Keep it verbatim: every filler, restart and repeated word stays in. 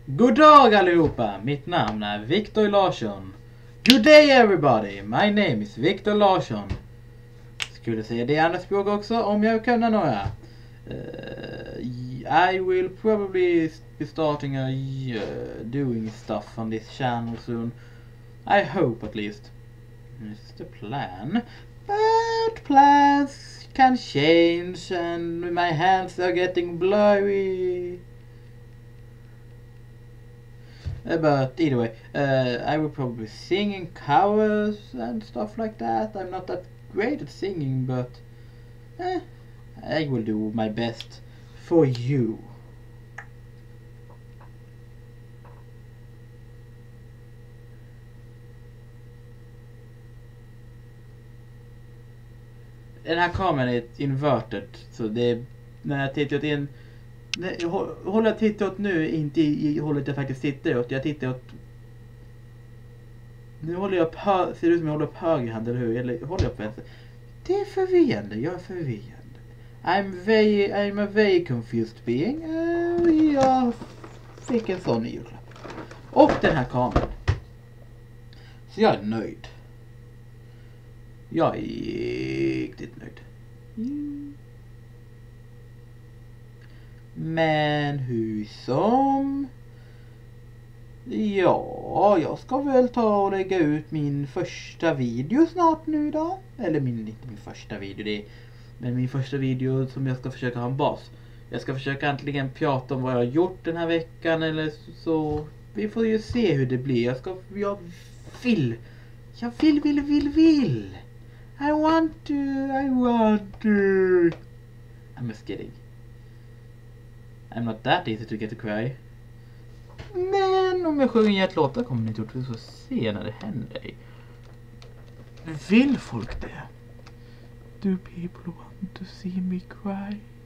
God dag allihopa, mitt namn är Viktor Larsson. Good day everybody, my name is Viktor Larsson. Skulle säga det i andra språk också om jag kunde några. Uh, I will probably be starting a uh, doing stuff on this channel soon. I hope at least. It's the plan. But plans can change and my hands are getting blurry. Uh, but either way, uh, I will probably sing in covers and stuff like that. I'm not that great at singing, but eh, I will do my best for you. Den här kameran är inverted, så det är, när jag tittar åt en, jag håller jag tittar åt nu, inte i hållet jag faktiskt tittar åt, jag tittar åt, nu håller jag på, ser det ut som jag håller på höger hand, eller hur? Eller håller jag på vänster? Det är förvirrande, jag är förvirrande. I'm very, I'm a very confused being. Uh, jag fick en sån i julklapp. Och den här kameran. Så jag är nöjd. Jag är riktigt nöjd. Mm. Men hur som... Ja, jag ska väl ta och lägga ut min första video snart nu då. Eller min, inte min första video, det är, men min första video som jag ska försöka ha en bas. Jag ska försöka antingen prata om vad jag har gjort den här veckan eller så, så vi får ju se hur det blir. Jag ska, jag vill, jag vill, vill, vill, vill. I want to, I want to. I'm just kidding. I'm not that easy to get to cry. Men om jag sjunger ett låtar kommer ni troligtvis att se när det händer. Vill folk det? Do people want to see me cry?